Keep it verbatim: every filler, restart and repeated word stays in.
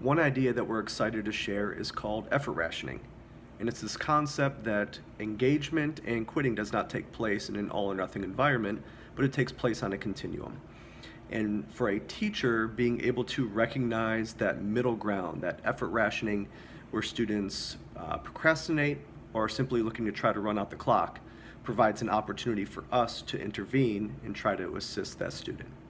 One idea that we're excited to share is called effort rationing. And it's this concept that engagement and quitting does not take place in an all or nothing environment, but it takes place on a continuum. And for a teacher, being able to recognize that middle ground, that effort rationing, where students uh, procrastinate or are simply looking to try to run out the clock, provides an opportunity for us to intervene and try to assist that student.